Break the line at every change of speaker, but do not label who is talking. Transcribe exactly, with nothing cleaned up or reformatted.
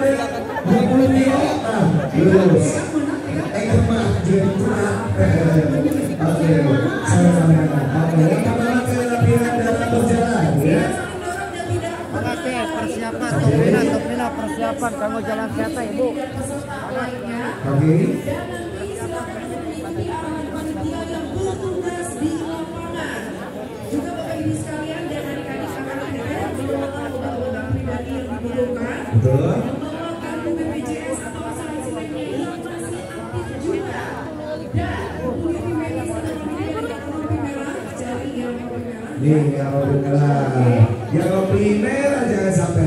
dua puluh kilo. Nah, lulus. Eh, maaf, jadi kurang. Oke, sama-sama. Oke, kembali ke latihan dalam berjalan ya.
Oke, persiapan Topina, Topina persiapan kamu jalan kereta ibu.
Oke. Betul. Nih yang primer, yang primer jangan sampai